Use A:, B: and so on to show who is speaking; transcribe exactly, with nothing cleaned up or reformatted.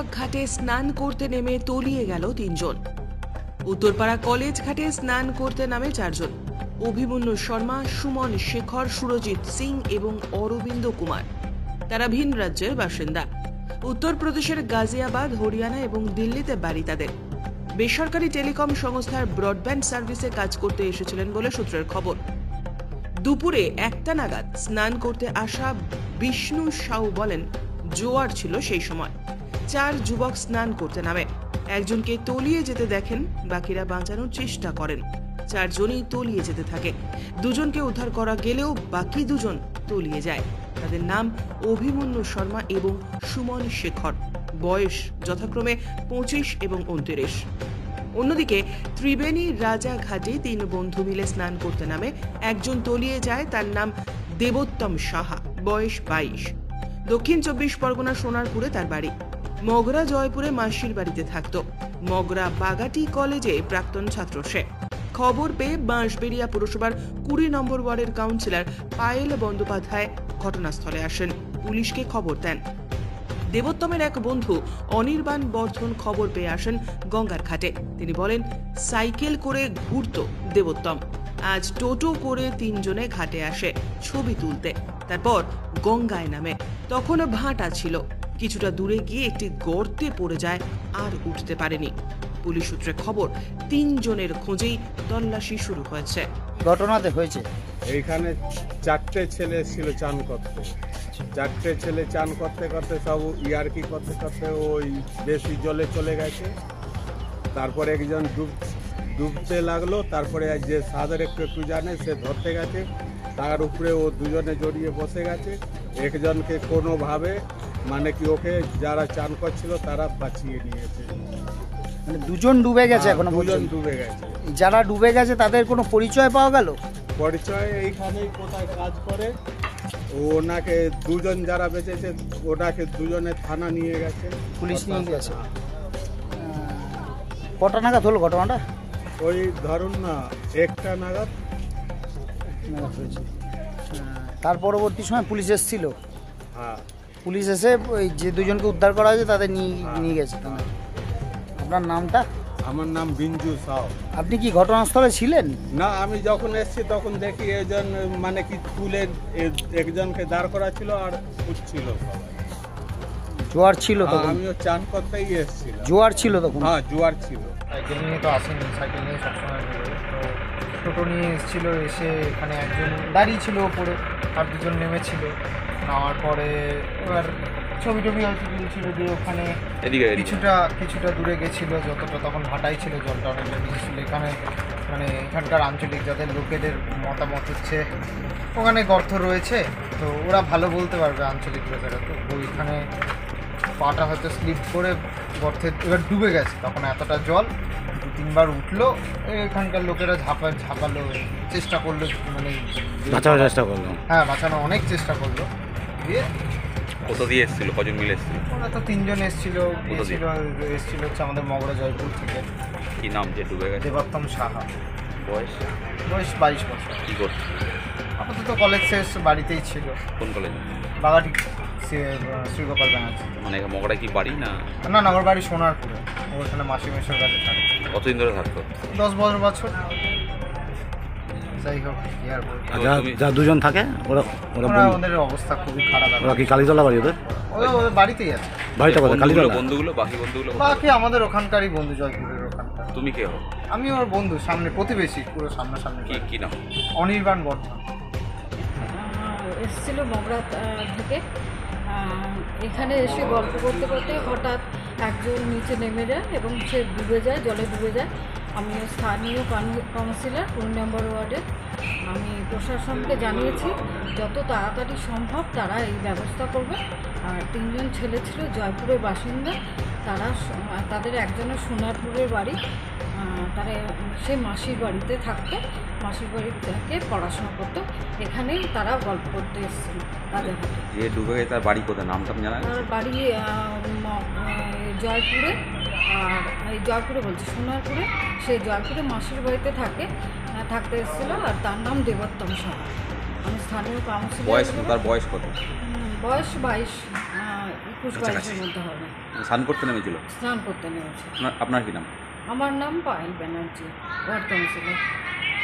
A: জোয়াক ঘাটে স্নান করতে নেমে তলিয়ে গেল তিনজন। উত্তরপাড়া কলেজ ঘাটে স্নান করতে নামে চারজন। অভিমন্যু শর্মা, সুমন শেখর, সুরজিৎ সিং এবং অরবিন্দ কুমার। তারা ভিন রাজ্যের বাসিন্দা। উত্তরপ্রদেশের গাজিয়াবাদ, হরিয়ানা এবং দিল্লিতে বাড়ি তাদের। বেসরকারি টেলিকম সংস্থার ব্রডব্যান্ড সার্ভিসে কাজ করতে এসেছিলেন বলে সূত্রের খবর। দুপুরে একটা নাগাদ স্নান করতে আসা বিষ্ণু সাউ বলেন, জোয়ার ছিল সেই সময়। চার যুবক স্নান করতে নামে। একজনকে তলিয়ে যেতে দেখেন, বাকিরা বাঁচানোর চেষ্টা করেন। চারজনই তলিয়ে যেতে থাকে। দুজনকে উদ্ধার করা গেলেও বাকি দুজন তলিয়ে যায়। তাদের নাম অভিমন্যু শর্মা এবং সুমন শেখর। বয়স যথাক্রমে পঁচিশ এবং উনত্রিশ। অন্যদিকে ত্রিবেণী রাজাঘাটে তিন বন্ধু মিলে স্নান করতে নামে একজন তলিয়ে যায়। তার নাম দেবোত্তম সাহা, বয়স বাইশ। দক্ষিণ চব্বিশ পরগনা সোনারপুরে তার বাড়ি। মগরা জয়পুরে মাসির বাড়িতে থাকত। মগরা বাগাটি কলেজে প্রাক্তন ছাত্র সে। খবর পেয়ে বাঁশবেড়িয়া পুরসভার কুড়ি নম্বর ওয়ার্ডের কাউন্সিলর পায়েল বন্দ্যোপাধ্যায় ঘটনাস্থলে আসেন, পুলিশকে খবর দেন। দেবোত্তমের এক বন্ধু অনির্বাণ বর্ধন খবর পেয়ে আসেন গঙ্গার ঘাটে। তিনি বলেন, সাইকেল করে ঘুরত দেবোত্তম। আজ টোটো করে তিনজনে ঘাটে আসে ছবি তুলতে, তারপর গঙ্গায় নামে। তখন ভাটা ছিল। কিছুটা দূরে গিয়ে একটি গর্তে পড়ে যায়, আর উঠতে পারেনি। পুলিশ সূত্রে খবর, তিনজনের খোঁজেই তল্লাশি শুরু হয়েছে।
B: ঘটনাতে হয়েছে
C: এইখানে চারটে ছেলে ছিল চান করতে। চারটে ছেলে চান করতে করতে সব ইয়ারকি করতে করতে ওই বেশি জলে চলে গেছে। তারপরে একজন ডুব ডুবতে লাগলো। তারপরে যে সাদের একটু একটু জানে সে ধরতে গেছে, তার উপরে ও দুজনে জড়িয়ে বসে গেছে। একজনকে কোনোভাবে মানে কি ওকে যারা চান করছিল তারা বাঁচিয়ে নিয়েছে।
B: মানে দুজন ডুবে গেছে এখনো
C: দুজন
B: পর্যন্ত?
C: ডুবে গেছে।
B: যারা ডুবে গেছে তাদের কোনো পরিচয় পাওয়া গেল?
C: পরিচয় এইখানেই কোথায় কাজ করে ওনাকে, দুজন যারা বেঁচেছে ওনাকে দুজনে থানা নিয়ে গেছে,
B: পুলিশ নিয়ে গেছে। কটা নাগাদ হলো ঘটনাটা?
C: ওই ধরুন না একটা নাগাদ
B: নাগাদ হয়েছে। তার পরবর্তী সময় পুলিশ এসেছিল?
C: হ্যাঁ,
B: পুলিশ এসে ওই যে দুজনকে উদ্ধার করা হয়েছে তাদের নিয়ে নিয়ে গেছে। আপনার নামটা?
C: আমার নাম বিঞ্জু সাউ।
B: আপনি কি ঘটনাস্থলে ছিলেন?
C: না, আমি যখন এসেছি তখন দেখি একজন মানে কি তুলে একজনকে দাঁড় করা ছিল আর উঠছিল সবাই।
B: জোয়ার ছিল তখন?
C: আমিও চান করতেই এসেছিলাম।
B: জোয়ার ছিল তখন?
C: হ্যাঁ, জোয়ার ছিল।
D: সাইকেল নিয়ে তো আসেনি, সাইকেল নিয়ে সবসময় বেরোয়। তো টোটো নিয়ে এসেছিলো, এসে এখানে একজন দাঁড়িয়ে ছিল ওপরে, আর দুজন নেমেছিল। নামার পরে এবার ছবি টবি হয়তো তুলছিল, দিয়ে ওখানে কিছুটা কিছুটা দূরে গেছিলো। যতটা তখন ভাটাই ছিল, জলটা অনেকটা বেশি ছিল। এখানে মানে এখানকার আঞ্চলিক যাদের লোকেদের মতামত হচ্ছে ওখানে গর্ত রয়েছে, তো ওরা ভালো বলতে পারবে আঞ্চলিক লোকেরা। তো ওইখানে পাটা হয়তো স্লিপ করে গর্তে এবার ডুবে গেছে। তখন এতটা জল, দু তিনবার উঠলো। এখানকার লোকেরা ঝাঁপা ঝাঁপালো, চেষ্টা করলো, মানে
E: বাঁচানোর চেষ্টা করলো।
D: হ্যাঁ, বাঁচানো অনেক চেষ্টা করলো। দিয়ে
E: কোথা দিয়ে এসেছিল? কজন মিলে এসেছিল?
D: ওরা তো তিনজন এসেছিল। এসেছিল এসেছিল হচ্ছে আমাদের মগরা জয়পুর থেকে।
E: কি নাম যে ডুবে গেছে?
D: দেবোত্তম সাহা।
E: বয়স?
D: বয়স বাইশ বছর।
E: কী করছে?
D: আপাতত কলেজ শেষ, বাড়িতেই ছিল।
E: কোন কলেজ?
D: বাগাটি শ্রীগোপাল ব্যানার্জি।
E: মানে মগড়ায় কি বাড়ি না?
D: না না, আমার বাড়ি সোনারপুরে। ওখানে মাসি মেশোর কাছে থাকে।
E: কতদিন ধরে থাকতো?
D: দশ বারো বছর। যাই হোক, কি আর বলবো।
E: যা দুজন থাকে ওরা
D: ওরা ওদের অবস্থা খুবই খারাপ।
E: ওরা কি কালীতলা বাড়ি ওদের?
D: ওরা ওদের বাড়িতেই আছে।
E: বাড়িটা কোথায়? কালীতলা? বন্ধুগুলো বাকি বন্ধুগুলো
D: বাকি আমাদের ওখানকারই বন্ধু, জয়পুরের ওখানকার।
E: তুমি কে হো?
D: আমি ওর বন্ধু, সামনে প্রতিবেশী, পুরো সামনাসামনি।
E: কি কি নাম?
D: অনির্বাণ বর্ধন।
F: এসেছিল মগরা থেকে। এখানে এসে গল্প করতে করতে হঠাৎ একজন নিচে নেমে যায় এবং সে ডুবে যায়, জলে ডুবে যায়। আমি স্থানীয় কাউন্সিলর কুড়ি নম্বর ওয়ার্ডে, আমি প্রশাসনকে জানিয়েছি যত তাড়াতাড়ি সম্ভব তারা এই ব্যবস্থা করবে। আর তিনজন ছেলে ছিল জয়পুরের বাসিন্দা। তারা তাদের একজনের সোনারপুরের বাড়ি, তারা সে মাসির বাড়িতে থাকতো, মাসির বাড়ি থেকে পড়াশোনা করতো। এখানেই তারা গল্প করতে এসেছিল রাজাঘাটে।
E: যে ডুবে গেছে তার বাড়ি কোথায়? নামটা জানা গেছে?
F: তার বাড়ি জয়পুরে। আর এই জয়পুরে বলছি, সোনারপুরে। সে জয়পুরে মাসির বাড়িতে থাকে, থাকতে এসেছিলো। আর তার নাম দেবোত্তম সাহা। আমি স্থানীয় কাউন্সিলর।
E: বয়স? তার বয়স কত?
F: বয়স বাইশ আহ, একুশ বাইশের মধ্যে হবে।
E: স্নান করতে নেমেছিল?
F: স্নান করতে নেমেছে।
E: আপনার আপনার কি নাম?
F: আমার নাম পায়েল ব্যানার্জি, ওয়ার্ড কাউন্সিলর।